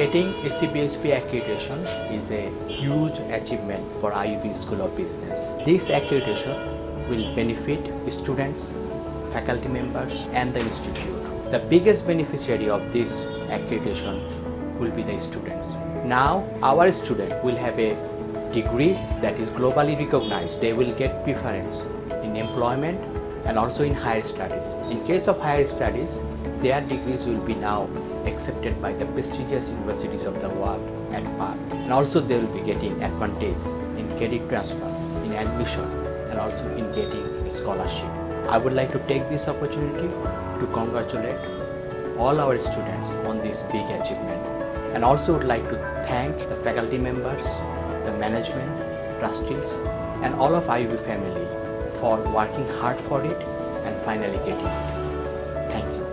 Getting ACBSP accreditation is a huge achievement for IUB School of Business. This accreditation will benefit students, faculty members and the institute. The biggest beneficiary of this accreditation will be the students. Now our students will have a degree that is globally recognized. They will get preference in employment and also in higher studies. In case of higher studies, their degrees will be now accepted by the prestigious universities of the world at par. And also they will be getting advantage in credit transfer, in admission and also in getting a scholarship. I would like to take this opportunity to congratulate all our students on this big achievement, and also would like to thank the faculty members, the management, trustees and all of IUB family for working hard for it and finally getting it. Thank you.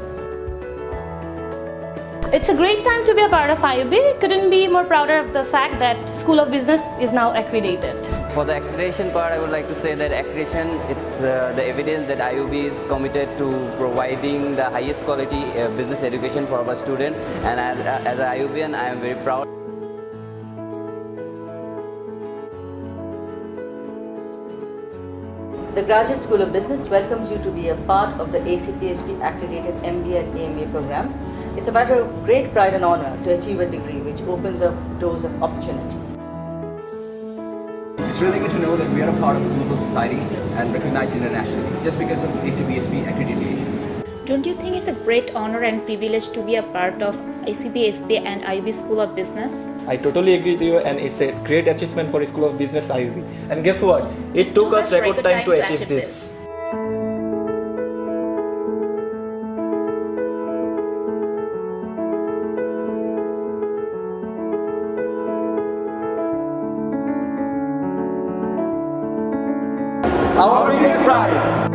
It's a great time to be a part of IUB. Couldn't be more prouder of the fact that School of Business is now accredited. For the accreditation part, I would like to say that accreditation, it's the evidence that IUB is committed to providing the highest quality business education for our students. And as an IUBian, I am very proud. The Graduate School of Business welcomes you to be a part of the ACPSP accredited MBA and AMBA programs. It's a matter of great pride and honor to achieve a degree which opens up doors of opportunity. It's really good to know that we are a part of global society and recognized internationally just because of ACBSP accreditation. Don't you think it's a great honor and privilege to be a part of ACBSP and IUB School of Business? I totally agree with you, and it's a great achievement for School of Business IUB. And guess what? It took us record time to achieve this. Our biggest pride.